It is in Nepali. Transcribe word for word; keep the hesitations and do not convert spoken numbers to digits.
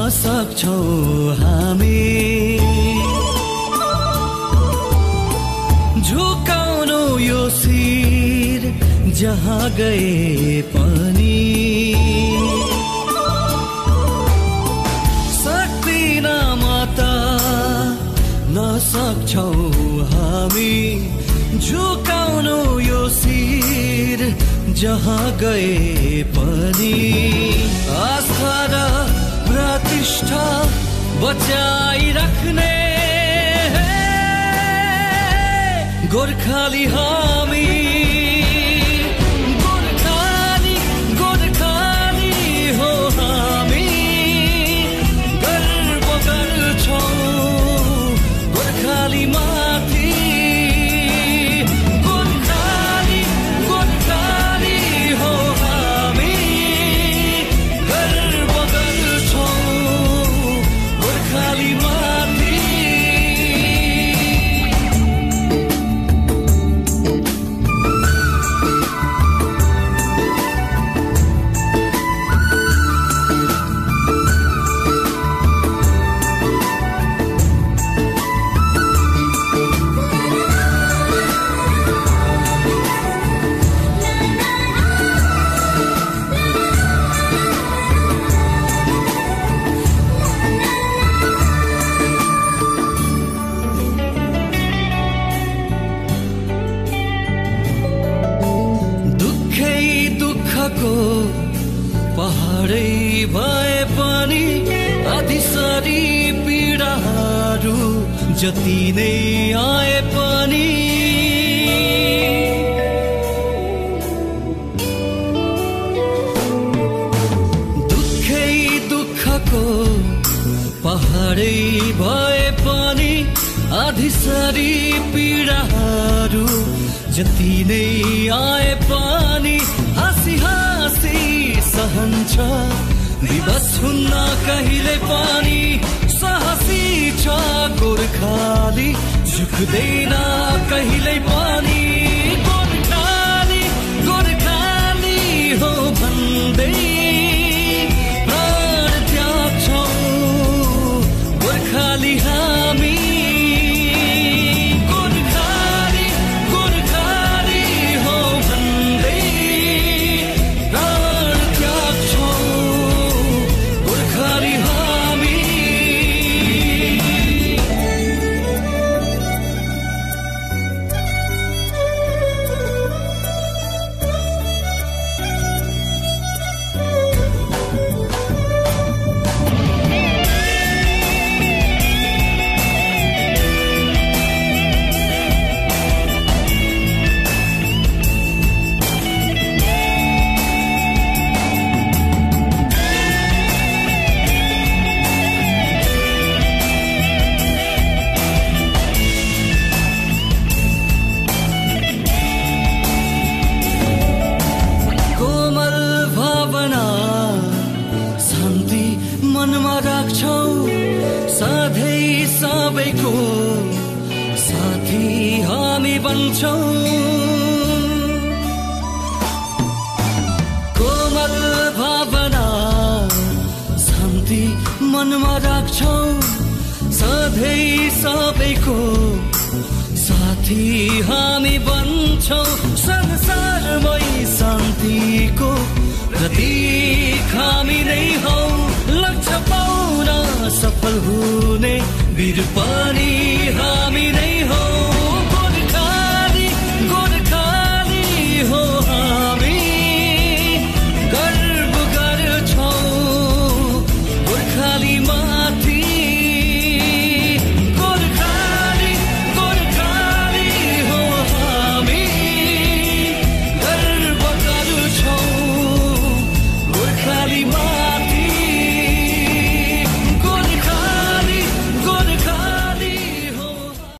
सक्छौं हामी झुकाउनु यो शिर जहाँ गए पनि सक्दिन म त नसक्छौं हामी झुकाउनु यो शिर जहाँ गए पनि आस्था र प्रतिष्ठा बचाइराख्ने गोर्खाली हामी गोर्खाली गोर्खाली हो हामी गर्व गर्छौं गोर्खाली माथि पहाडै भए पनि आधिसरी पीडाहरू जति नै आए पनि दुःखै दुःखको पहाडै भए पनि आधिसरी पीडाहरू जति नै आए पनि हाँसी हाँसी सहन्छ विवश हुन्न कहिले पनि साहसी छ गोर्खाली झुक्दैन कहिले पनि गोर्खाली गोर्खाली हो भन्दै प्राण त्याग्छौं गोर्खाली हामी सबैको साथी हामी बन्छौं कोमल भावना शान्ति मनमा राख्छौं सधैँ सबैको साथी हामी बन्छौं संसारमै शान्तिको प्रतीक हामी नै हौ लक्ष्य पाउन सफल हुने वीर पनि